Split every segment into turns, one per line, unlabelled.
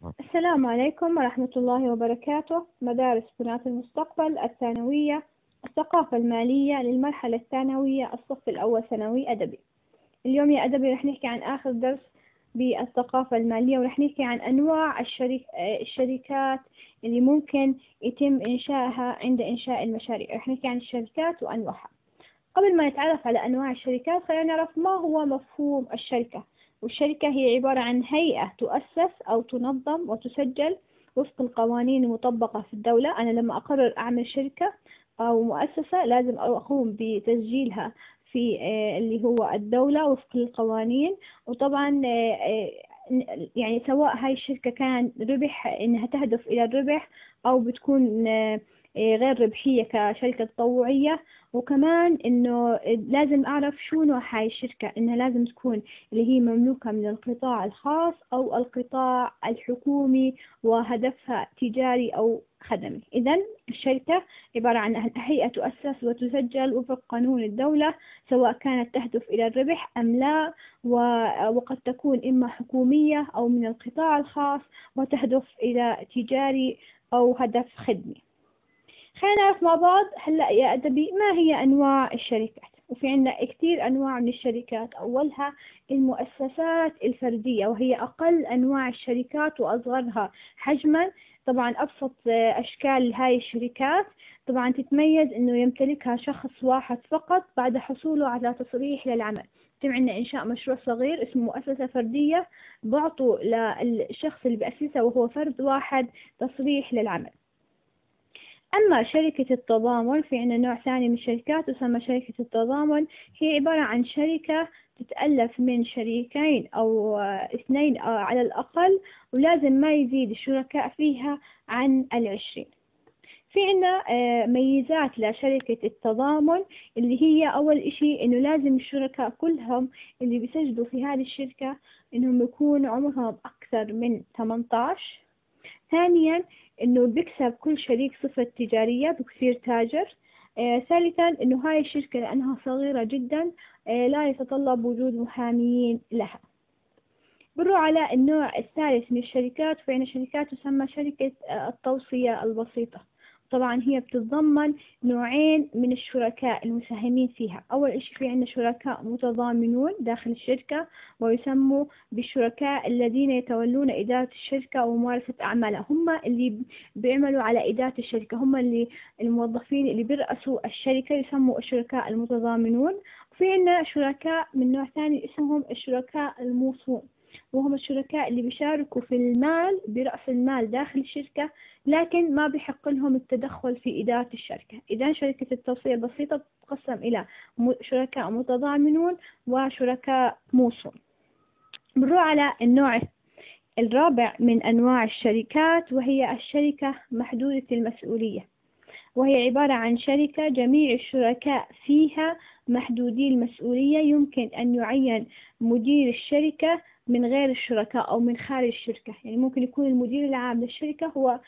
السلام عليكم ورحمة الله وبركاته. مدارس بنات المستقبل الثانوية، الثقافة المالية للمرحلة الثانوية، الصف الأول ثانوي أدبي. اليوم يا أدبي رح نحكي عن آخر درس بالثقافة المالية، ورح نحكي عن أنواع الشركات اللي ممكن يتم إنشائها عند إنشاء المشاريع. رح نحكي عن الشركات وأنواعها. قبل ما نتعرف على أنواع الشركات خلينا نعرف ما هو مفهوم الشركة. والشركة هي عبارة عن هيئة تؤسس أو تنظم وتسجل وفق القوانين المطبقة في الدولة. أنا لما أقرر أعمل شركة أو مؤسسة لازم أقوم بتسجيلها في اللي هو الدولة وفق القوانين. وطبعا يعني سواء هاي الشركة كان ربح إنها تهدف إلى الربح أو بتكون غير ربحية كشركة تطوعية. وكمان إنه لازم أعرف شو نوع هاي الشركة، إنها لازم تكون اللي هي مملوكة من القطاع الخاص أو القطاع الحكومي وهدفها تجاري أو خدمي. إذن الشركة عبارة عن هيئة تؤسس وتسجل وفق قانون الدولة، سواء كانت تهدف إلى الربح أم لا، وقد تكون إما حكومية أو من القطاع الخاص وتهدف إلى تجاري أو هدف خدمي. خلينا نعرف مع بعض هلأ يا أدبي ما هي أنواع الشركات. وفي عندنا كتير أنواع من الشركات. أولها المؤسسات الفردية، وهي أقل أنواع الشركات وأصغرها حجما. طبعا أبسط أشكال هاي الشركات طبعا تتميز إنه يمتلكها شخص واحد فقط بعد حصوله على تصريح للعمل. عندنا إنشاء مشروع صغير اسمه مؤسسة فردية، بعطوا للشخص اللي بأسسها وهو فرد واحد تصريح للعمل. أما شركة التضامن، في عندنا نوع ثاني من الشركات تسمى شركة التضامن. هي عبارة عن شركة تتألف من شريكين أو اثنين على الأقل، ولازم ما يزيد الشركاء فيها عن 20. في عندنا ميزات لشركة التضامن، اللي هي أول إشي إنه لازم الشركاء كلهم اللي بيسجلوا في هذه الشركة إنهم يكون عمرهم أكثر من 18. ثانيا إنه بيكسب كل شريك صفة تجارية، بيصير تاجر. ثالثا إنه هاي الشركة لأنها صغيرة جدا لا يتطلب وجود محاميين لها. بنروح على النوع الثالث من الشركات، فإن شركات تسمى شركة التوصية البسيطة. طبعا هي بتتضمن نوعين من الشركاء المساهمين فيها. أول إشي في عندنا شركاء متضامنون داخل الشركة، ويسموا بالشركاء الذين يتولون إدارة الشركة وممارسة أعمالها. هم اللي بيعملوا على إدارة الشركة، هم اللي الموظفين اللي بيرأسوا الشركة، يسموا الشركاء المتضامنون. وفي عندنا شركاء من نوع ثاني اسمهم الشركاء الموصون، وهم الشركاء اللي بيشاركوا في المال برأس المال داخل الشركة، لكن ما بيحق لهم التدخل في إدارة الشركة. إذا شركة التوصية البسيطة تتقسم إلى شركاء متضامنون وشركاء موصون. بنروح على النوع الرابع من أنواع الشركات، وهي الشركة محدودة المسؤولية. وهي عبارة عن شركة جميع الشركاء فيها محدودي المسؤولية. يمكن أن يعين مدير الشركة من غير الشركاء أو من خارج الشركة. يعني ممكن يكون المدير العام للشركة هو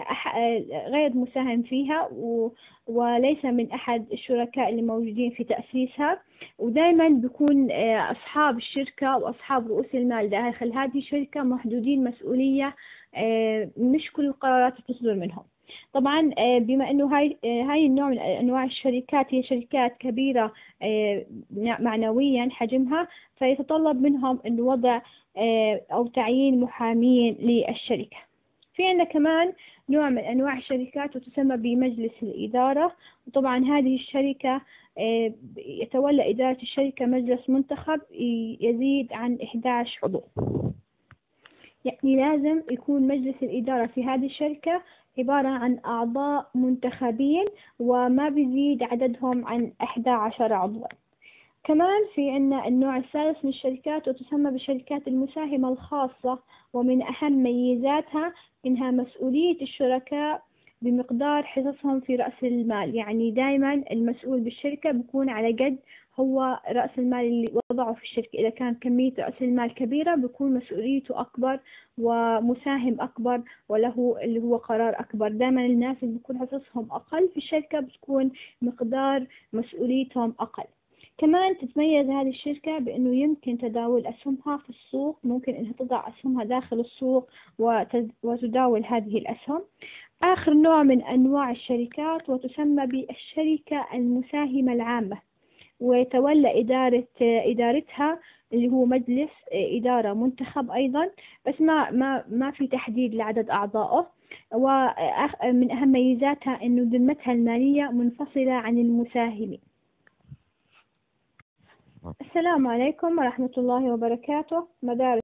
غير مساهم فيها وليس من أحد الشركاء اللي موجودين في تأسيسها. ودائما بيكون أصحاب الشركة وأصحاب رؤوس المال داخل هذه الشركة محدودي المسؤولية، مش كل القرارات تصدر منهم. طبعا بما انه هاي النوع من انواع الشركات هي شركات كبيرة معنويا حجمها، فيتطلب منهم انه وضع او تعيين محامين للشركة. في عندنا كمان نوع من انواع الشركات وتسمى بمجلس الإدارة. وطبعا هذه الشركة يتولى إدارة الشركة مجلس منتخب يزيد عن 11 عضو. يعني لازم يكون مجلس الإدارة في هذه الشركة عبارة عن أعضاء منتخبين وما بيزيد عددهم عن 11 عضوا. كمان في عنا النوع الثالث من الشركات وتسمى بالشركات المساهمة الخاصة، ومن أهم ميزاتها إنها مسؤولية الشركاء بمقدار حصصهم في رأس المال. يعني دائما المسؤول بالشركة بيكون على قد هو رأس المال اللي وضعه في الشركة. إذا كان كمية رأس المال كبيرة بيكون مسؤوليته أكبر ومساهم أكبر وله اللي هو قرار أكبر. دائما الناس اللي بيكون حصصهم أقل في الشركة بتكون مقدار مسؤوليتهم أقل. كمان تتميز هذه الشركة بأنه يمكن تداول أسهمها في السوق، ممكن أنها تضع أسهمها داخل السوق وتداول هذه الأسهم. آخر نوع من أنواع الشركات وتسمى بالشركة المساهمة العامة، ويتولى إدارتها اللي هو مجلس إدارة منتخب أيضا، بس ما في تحديد لعدد أعضائه. ومن أهم ميزاتها أنه ذمتها المالية منفصلة عن المساهمين. السلام عليكم ورحمة الله وبركاته. مدارس